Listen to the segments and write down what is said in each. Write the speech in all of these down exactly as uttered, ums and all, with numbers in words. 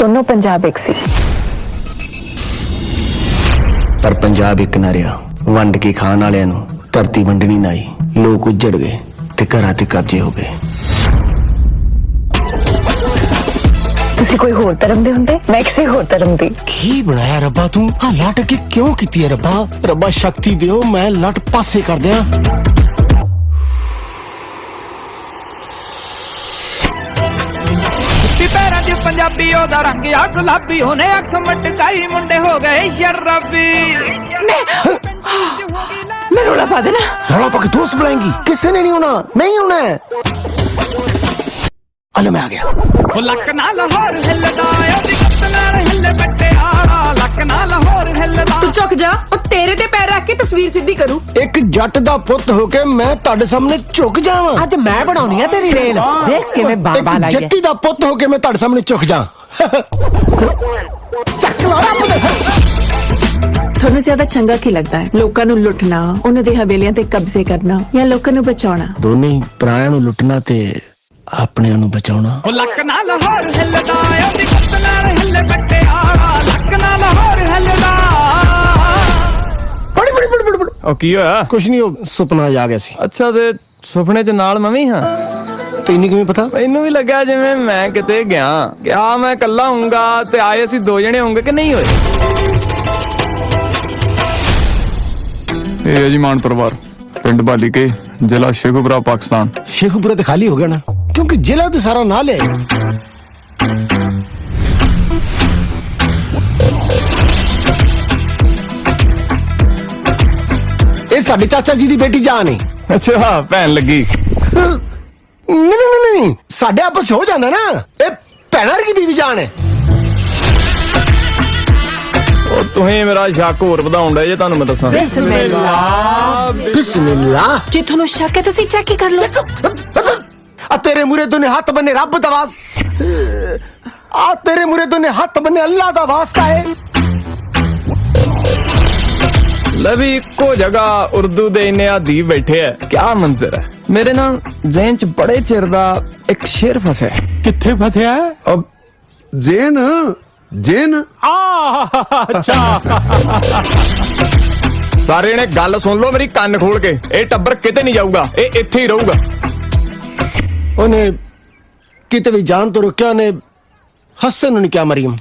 दोनों पंजाब एक सी, पर पंजाब एक ना रहा। वंड के खान वालियां नूं धरती वंडनी ना आई, लोग उजड़ गए ते घरां ते कब्जे हो गए। तुसी कोई होर धर्म दे हुंदे, मैं किसी होर धर्म दी। की बनाया रब्बा तू हां लट के क्यों कीती है रब्बा? रब्बा शक्ति दियो, मैं लट पासे कर दियां। पैरां च पंजाबी ओदा रंग आ गुलाबी, होने अख मटकाई मुंडे हो गए शराबी। मैं रोला पा देना। रोला पा के दोस्त बुलाएंगी? किसी ने नहीं होना, मैं ही होना है। अल मैं आ गया। ओ लक ना लाहौर हिलदा, ओदी कत नाल हिले बट्टिया, लक ना लाहौर हिलदा। तू चुक जा, ओ तेरे ते पैर रख के तस्वीर सीधी करूं। एक जट दा पुੱਤ हो के मैं ਤੁਹਾਡੇ सामने झुक जावां। ਅੱਜ मैं बनाउणी है तेरी रेल, देख किवें बाबा लाइए। जट्टी दा पुੱਤ हो के मैं ਤੁਹਾਡੇ सामने झुक जा। ਚੱਕ ਲਾ ਰੱਬ ਦੇ। ਤੁਹਾਨੂੰ ਜ਼ਿਆਦਾ ਚੰਗਾ ਕੀ ਲੱਗਦਾ ਹੈ, ਲੋਕਾਂ ਨੂੰ ਲੁੱਟਣਾ, ਉਹਨਾਂ ਦੇ ਹਵੇਲੀਆਂ ਤੇ ਕਬਜ਼ੇ ਕਰਨਾ, ਜਾਂ ਲੋਕਾਂ ਨੂੰ ਬਚਾਉਣਾ? ਦੋਨੇ ਹੀ, ਪਰਾਇਆਂ ਨੂੰ ਲੁੱਟਣਾ ਤੇ ਆਪਣਿਆਂ ਨੂੰ ਬਚਾਉਣਾ। ਉਹ ਲੱਕ ਨਾ ਲਾਹੌਰ ਹਿਲਦਾ, ਉਹਦੀ ਕਤ ਨਾਲ ਹਿੱਲੇ ਬੱਟਿਆ, ਲੱਕ ਨਾ ਲਾਹੌਰ ਹਿਲਦਾ। ਬੜੀ ਬੜੀ ਬੜੀ ਬੜੀ ਉਹ ਕੀ ਹੋਇਆ? ਕੁਛ ਨਹੀਂ, ਉਹ ਸੁਪਨਾ ਆ ਗਿਆ ਸੀ। ਅੱਛਾ, ਤੇ ਸੁਪਨੇ 'ਚ ਨਾਲ ਮੈਂ ਵੀ ਹਾਂ। ਤੈਨੂੰ ਕਿਵੇਂ ਪਤਾ? ਮੈਨੂੰ ਵੀ ਲੱਗਾ ਜਿਵੇਂ ਮੈਂ ਕਿਤੇ ਗਿਆ ਕਿਹਾ ਮੈਂ ਇਕੱਲਾ ਹੋਊਂਗਾ ਤੇ ਆਏ ਅਸੀਂ ਦੋ ਜਣੇ ਹੋਊਂਗੇ ਕਿ ਨਹੀਂ ਹੋਏ। ਇਹ ਹੈ ਜੀ ਮਾਨ ਪਰਿਵਾਰ, ਪਿੰਡ ਬਾਲੀ ਕੇ, ਜ਼ਿਲ੍ਹਾ ਸ਼ੇਖੂਪੁਰਾ, ਪਾਕਿਸਤਾਨ। ਸ਼ੇਖੂਪੁਰਾ ਤੇ ਖਾਲੀ ਹੋ ਗਿਆ ਨਾ, ਕਿਉਂਕਿ ਜ਼ਿਲ੍ਹਾ ਤੇ ਸਾਰਾ ਨਾਲ ਹੈ। ਇਹ ਸਾਡੇ ਚਾਚਾ ਜੀ ਦੀ ਬੇਟੀ ਜਾਨ ਹੈ। ਅੱਛਾ, ਭੈਣ ਲੱਗੀ? ਨਹੀਂ ਨਹੀਂ ਨਹੀਂ, ਸਾਡੇ ਆਪਸ ਹੋ ਜਾਂਦਾ ਨਾ। ਇਹ ਭੈਣਾਂ ਦੀ ਬੀਵੀ ਜਾਨ ਹੈ। ਉਹ ਤੁਸੀਂ ਮੇਰਾ ਸ਼ੱਕ ਹੋਰ ਵਧਾਉਣ ਡਏ ਜੇ, ਤੁਹਾਨੂੰ ਮੈਂ ਦੱਸਾਂ। ਬਿਸਮਿਲ੍ਲਾ ਬਿਸਮਿਲ੍ਲਾ। ਜੇ ਤੁਹਾਨੂੰ ਸ਼ੱਕ ਹੈ ਤੁਸੀਂ ਚੈੱਕ ਹੀ ਕਰ ਲਓ। ਆ ਤੇਰੇ ਮੂਰੇ ਤੋਂ ਨੇ ਹੱਥ ਬੰਨੇ ਰੱਬ ਦਾ ਵਾਸ, ਆ ਤੇਰੇ ਮੂਰੇ ਤੋਂ ਨੇ ਹੱਥ ਬੰਨੇ ਅੱਲਾ ਦਾ ਵਾਸਤਾ ਹੈ। ਲਵੀ ਇੱਕੋ ਜਗ੍ਹਾ ਉਰਦੂ ਦੇ ਇੰਨੇ ਆਦੀ ਬੈਠੇ ਐ, ਕਿਆ ਮੰਜ਼ਰ ਹੈ। ਮੇਰੇ ਨਾਲ ਜ਼ਹਿਨ 'ਚ ਬੜੇ ਚਿਰ ਦਾ ਇੱਕ ਸ਼ੇਰ ਫਸਿਆ। ਕਿੱਥੇ ਫਸਿਆ? ਅਬ ਜ਼ੇਨ ਜੇਨ। ਅੱਛਾ, ਸਾਰੇ ਨੇ ਗੱਲ ਸੁਣ ਲਓ ਮੇਰੀ, ਕੰਨ ਖੋਲ ਕੇ। ਇਹ ਟੱਬਰ ਕਿਤੇ ਨਹੀਂ ਜਾਊਗਾ, ਇਹ ਇੱਥੇ ਹੀ ਰਹੂਗਾ। ਉਹਨੇ ਕਿਤੇ ਵੀ ਜਾਣ ਤੋਂ ਰੁਕਿਆ, ਉਹਨੇ ਹੱਸਣ ਨੂੰ ਨਹੀਂ ਕਿਹਾ ਮਰੀਮ।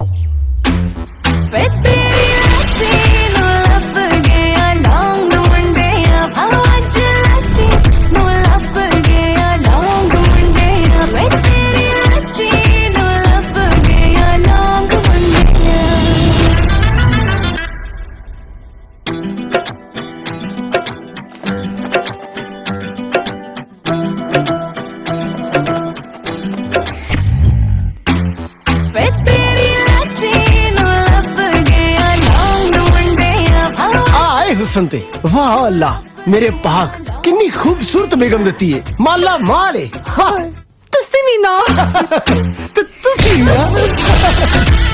हुसन ते वाह अल्लाह मेरे पाक, कितनी खूबसूरत बेगम देती है, माला माल है। तुसी भी ना तुसी ना